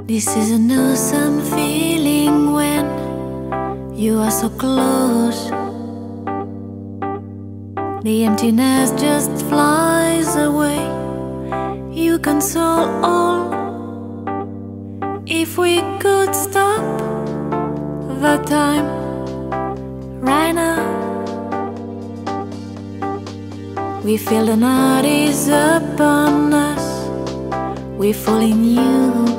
This is an awesome feeling when you are so close. The emptiness just flies away. You console all. If we could stop the time right now, we feel the night is upon us. We fall in you.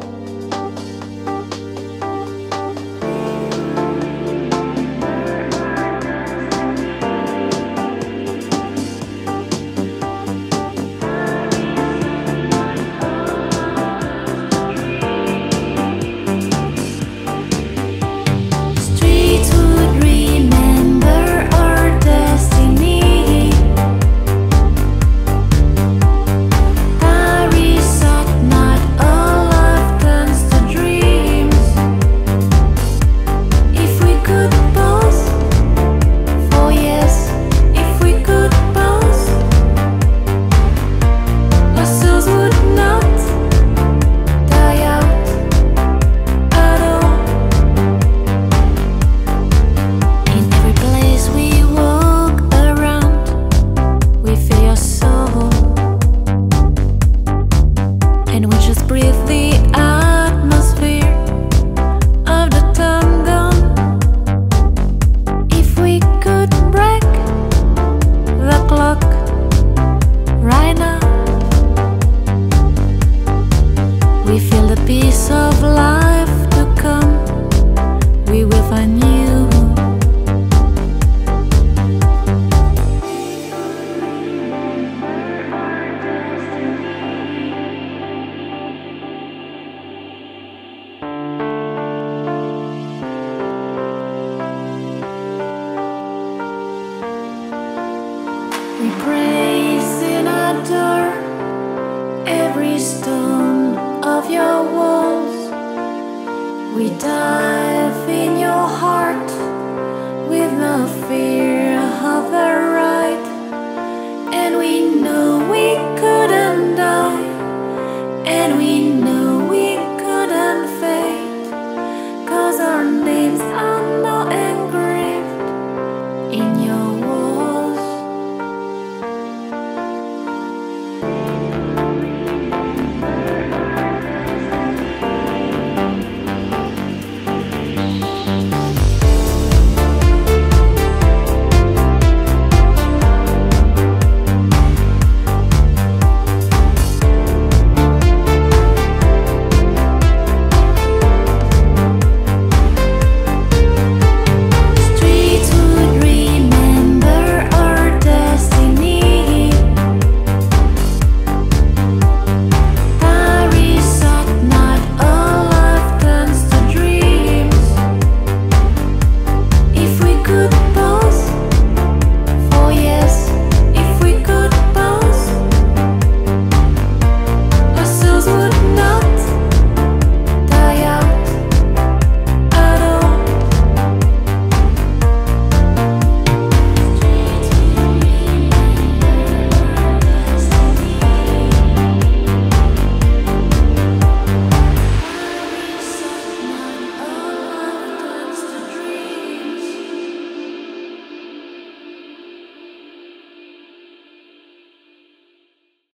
We feel the peace of life to come. We will find you. We praise and adore every stone of your walls. We dive in your heart with no fear of the right. And we know we couldn't die, and we